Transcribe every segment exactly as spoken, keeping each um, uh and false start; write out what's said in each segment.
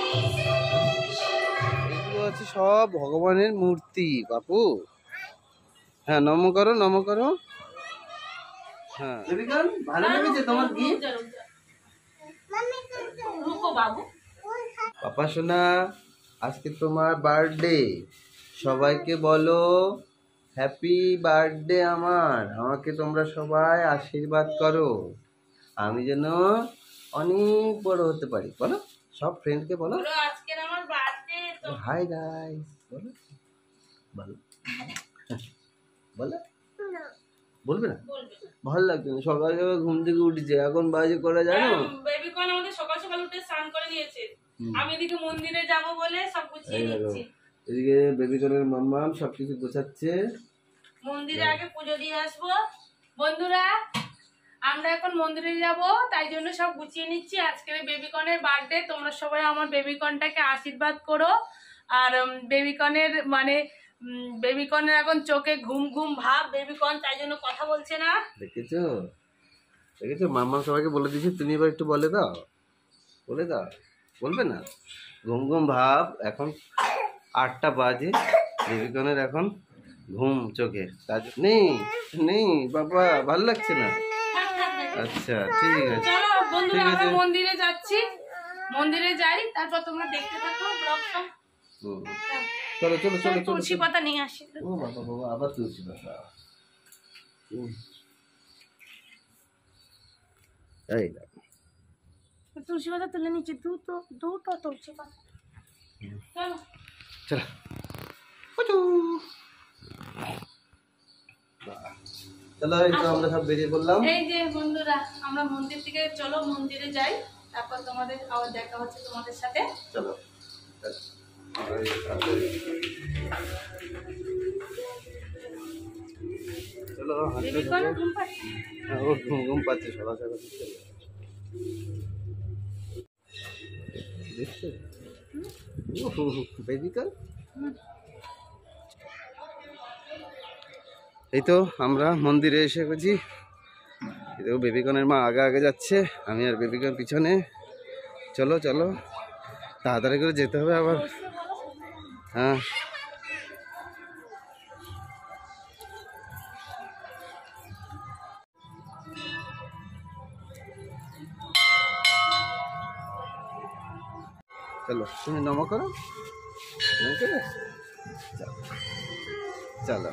এগুলো হচ্ছে সব ভগবানের মূর্তি বাপু। হ্যাঁ, নম করো, নম করো। হ্যাঁ, ভালো লেগেছে তোমার গিফট? পাপা সোনা, আজকে তোমার বার্থডে, সবাইকে বলো হ্যাপি বার্থডে। আমার আমাকে তোমরা সবাই আশীর্বাদ করো, আমি যেন অনেক বড় হতে পারি। বলো সব ফ্রেন্ডকে বলো আজকে আমার বার্থডে। হাই গাইস বলো, বলো বলো। বলবে না? ভালো লাগছে না, সকাল সকাল ঘুম থেকে উঠেছে, এখন বাজে করে জানো? বেবি কর্ন আমাদের সকাল সকাল উঠে স্নান করে নিয়েছে, আমি এদিকে মন্দিরে যাব বলে সব গুছিয়ে নিচ্ছি। এদিকে বেবি কর্নের মাম্মাম সবকিছু গোছাচ্ছে, মন্দিরে আগে পুজো দিয়ে আসবো। বন্ধুরা, আমরা এখন মন্দিরে যাব, তাই জন্য সব গুছিয়ে নিচ্ছি। আজকে বেবি কর্নের বার্থডে, তোমরা সবাই আমার বেবি কর্নটাকে আশীর্বাদ করো। আর বেবি কর্নের মানে বেবি কর্নের এখন চোখে ঘুম ঘুম ভাব, বেবি কর্ন তাই জন্য কথা বলছে না। দেখেছো দেখেছো মাম্মাম সবাইকে বলে দিয়েছি, তুমি এবার একটু বলে দাও, বলে দাও। বলবে না? ঘুম ঘুম ভাব, এখন আটটা বাজে, বেবি কর্নের এখন ঘুম চোখে, কাজ নেই নেই বাবা, ভালো লাগছে না। আচ্ছা ঠিক আছে, চলো বন্ধুরা, আমরা মন্দিরে যাচ্ছি, মন্দিরে যাই, তারপর তোমরা দেখতে থাকো ব্লগটা। চলো চলো চলো, তুলসী পাতা নিয়ে আসি। ও বাবা বাবা, আবার তুলসী পাতা। এই তুলসী পাতা তুলে নিচ্ছি, দুটো দুটো তুলসী পাতা। চলো চলো চলো, এই তো আমরা সব বেরিয়ে পড়লাম। এই যে বন্ধুরা, আমরা মন্দির থেকে, চলো মন্দিরে যাই, তারপর তোমাদের আবার দেখা হচ্ছে তোমাদের সাথে। চলো চলো, ও ঘুম ঘুম পাচ্ছে সকাল সকাল। দেখছো বেবি কর্ন? এই তো আমরা মন্দিরে এসে গেছি, এই বেবি কর্নের মা আগে আগে যাচ্ছে, আমি আর বেবি কর্ন পিছনে। চলো চলো, তাড়াতাড়ি করে যেতে হবে আবার। হ্যাঁ চলো, তুমি নম করো, চলো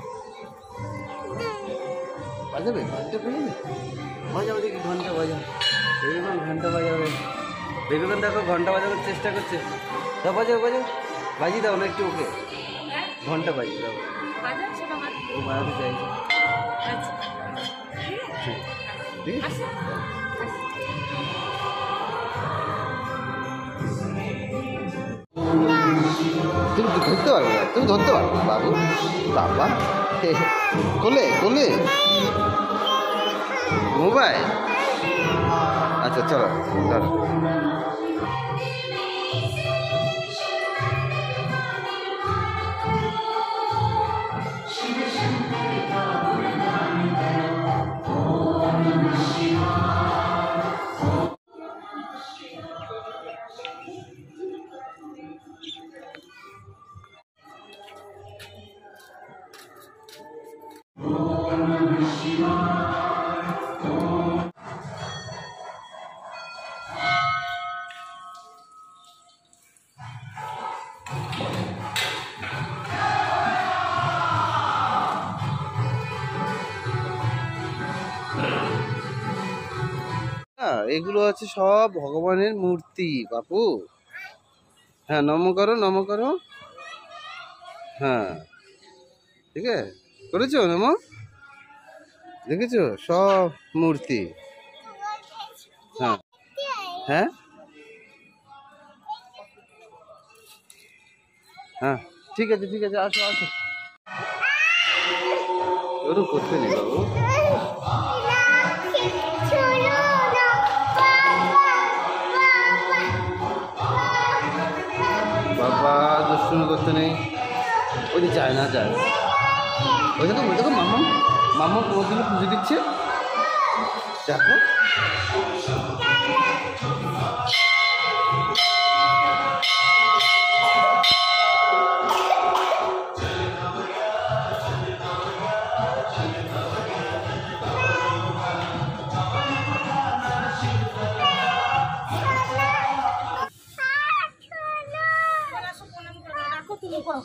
বাজাবে, ঘন্টা বাজাবে, বাজাবে দেখি ঘন্টা বাজাবে, বেবিকর্ন ঘন্টা বাজাবে। বেবিকর্ন দেখো ঘন্টা বাজানোর চেষ্টা করছে, দাও বাজাও বাজাও, বাজিয়ে দাও না একটু ওকে, ঘন্টা বাজিয়ে দাও, ও বাজাতে চাইছে। ঠিক আছে, তুমি ধরতে পারবে না, তুমি ধরতে পারবে বাবু, বাবা কোলে কোলে মোবাইল। আচ্ছা চলো ধরো। এগুলো হচ্ছে সব ভগবানের মূর্তি বাপু। হ্যাঁ, নম করো, নম করো। হ্যাঁ ঠিক আছে, করেছো নম? দেখেছো সব মূর্তি? হ্যাঁ হ্যাঁ হ্যাঁ ঠিক আছে ঠিক আছে, আসো আসো। ওরকম করতে নেই বাবু, বাবা দুষ্টুমি করতে নেই। ওই যে যায় না যায়, ওই দেখো ওই দেখো মাম্মা মাম্মা তোমার জন্য পুজো দিচ্ছে, দেখো। করো।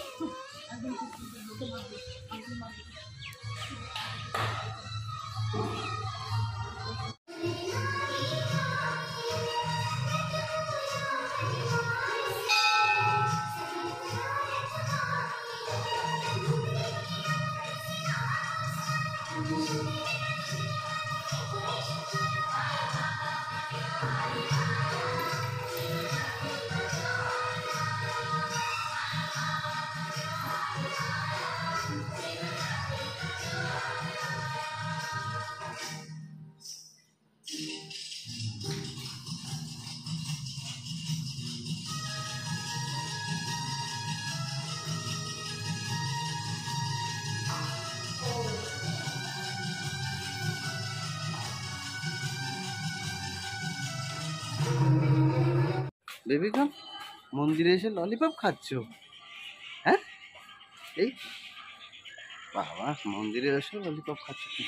বেবিকন মন্দিরে এসে ললিপপ খাচ্ছ? হ্যাঁ, এই বাবা মন্দিরে এসে ললিপপ খাচ্ছ কি?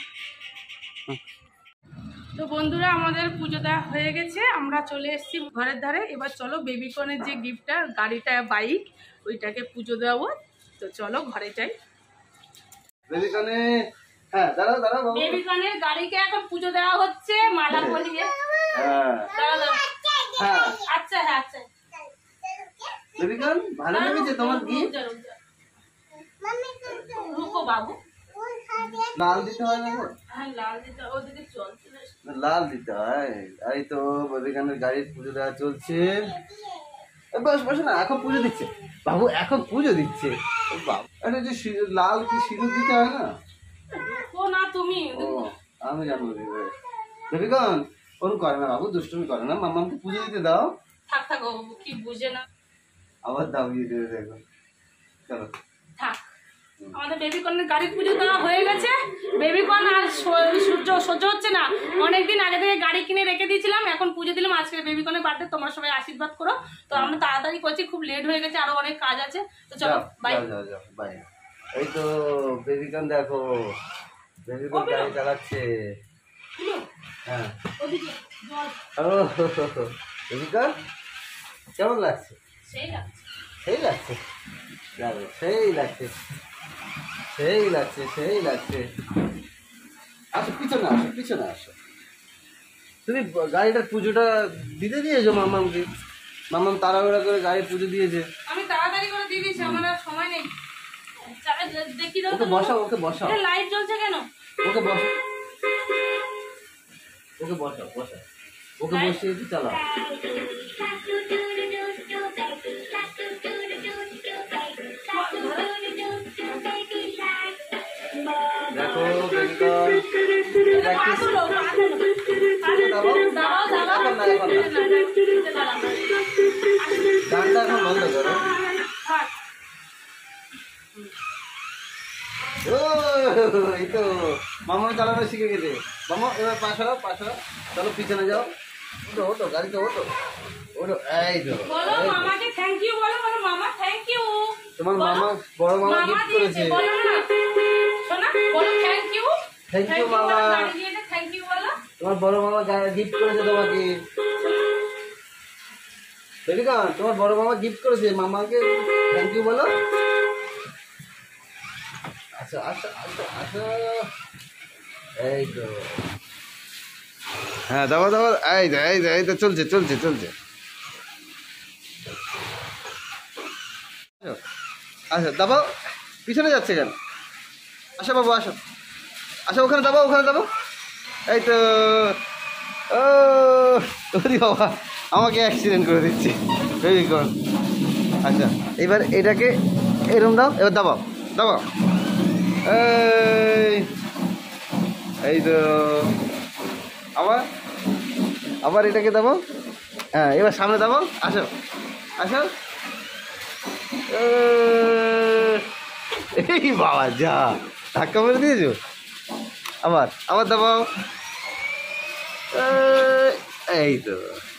তো বন্ধুরা আমাদের পুজো দেওয়া হয়ে গেছে, আমরা চলে এসেছি ঘরের ধারে। এবার চলো বেবিকনের যে গিফটটা, গাড়িটা বাইক, ওইটাকে পুজো দেওয়াবো। তো চলো ঘরে যাই। বেবিকনে হ্যাঁ দাঁড়াও দাঁড়াও বাবা। বেবিকনের গাড়িকে এখন পুজো দেওয়া হচ্ছে মালা পরিয়ে। হ্যাঁ দাঁড়াও দাঁড়াও। হ্যাঁ আচ্ছা হ্যাঁ আচ্ছা। বেবিকন ভালো লেগেছে তোমার গিফট? রুকো বাবু, লাল দিতে হয় না গো? হ্যাঁ লাল দিতে, ওদিকে চলছে না। না, লাল দিতে হয়। এই তো বেবিকনের গাড়ির পুজো দেওয়া চলছে। এ, বস বসে না, এখন পুজো দিচ্ছে বাবু, এখন পুজো দিচ্ছে। ও বাবু, আরে যে সিঁদুর, লাল কি সিঁদুর দিতে হয় না? রুকো না তুমি। ও আমি জানবো দিবে। বেবিকন ফোন করে না বাবু, দুষ্টুমি করে না, মামাকে পুজো দিতে দাও। থাক থাক, ও কি বুঝে না। আবার দাবিয়ে দেবে দেখো। চলো থাক, আমাদের বেবিকনের গাড়ির পুজো দেওয়া হয়ে গেছে। বেবিকন আর স- সূর্য সহ্য হচ্ছে না, অনেকদিন আগে থেকে গাড়ি কিনে রেখে দিয়েছিলাম, এখন পুজো দিলাম। আজকে বেবিকনের বার্থডে, তোমরা সবাই আশীর্বাদ করো। তো আমরা তাড়াতাড়ি করছি, খুব লেট হয়ে গেছে, আরো অনেক কাজ আছে। তো চলো যাও, বাই। যাও, যাও, যাও, বাই। এই তো বেবিকন দেখো, বেবিকন গাড়ি চালাচ্ছে। হ্যাঁ ওদিকে জল, ও বেবিকন কেমন লাগছে? সেই লাগছে। সেই লাগছে, যাবে, সেই লাগছে, সেই লাগছে, সেই লাগছে। আসো পিছনে আসো, পিছনে আসো। তুমি গাড়িটার পুজোটা দিতে দিয়েছো মামামকে? মামাম তাড়াহুড়া করে গাড়ি পুজো দিয়েছে। আমি তাড়াতাড়ি করে দিয়ে দিয়েছি, আমার আর সময় নেই। চা- দেখি দাও ওকে তো। বসাও, ওকে বসাও, এটা লাইট জ্বলছে কেন? ওকে বসাও, ওকে বসাও, বসাও, ওকে বসিয়ে একটু চালাও। দেখো বেবিকন পা তুলো, পা তুলো। দাবাও। দাঁড়াও, দাঁড়াও। এখন না, এখন না। দাঁড়াও। গানটা এখন বন্ধ করো। থাক। ও এই তো মামা চালানো শিখে গেছে। মামা এবার পাশাও, পাশাও, চলো পিছনে যাও। ওটো ওটো গাড়িতে ওটো ওটো। এই তো বলো এই তো। মামাকে থ্যাংক ইউ বলো, বলো মামা থ্যাংক ইউ। তোমার মামা, বড় মামা গিফট করেছে। বলো না শোনা, বলো থ্যাংক ইউ। Thank you, মামা। গাড়ি দিয়েছে, থ্যাংক ইউ বলো। তোমার বড় মামা গিফট করেছে তোমাকে। বেবিকন তোমার বড় মামা গিফট করেছে, মামাকে থ্যাংক ইউ বলো। আচ্ছা আচ্ছা আচ্ছা আচ্ছা, এই তো হ্যাঁ দাও দাও, এই তো এই তো এই তো চলছে চলছে চলছে। আচ্ছা দাবাও, পিছনে যাচ্ছে কেন? আসো বাবু আসো, আসো ওখানে দাবাও, ওখানে দাবাও। এই তো ও ওরে বাবা, আমাকে অ্যাক্সিডেন্ট করে দিচ্ছে বেবিকন। আচ্ছা এবার এটাকে এরম দাও, এবার দাবাও দাবাও। এই এই তো আবার আবার এটাকে দাবাও। হ্যাঁ এবার সামনে দাবাও, আসো আসো। এই বাবা যা ধাক্কা মেরে দিয়েছো। আবার আবার দাবাও। এই তো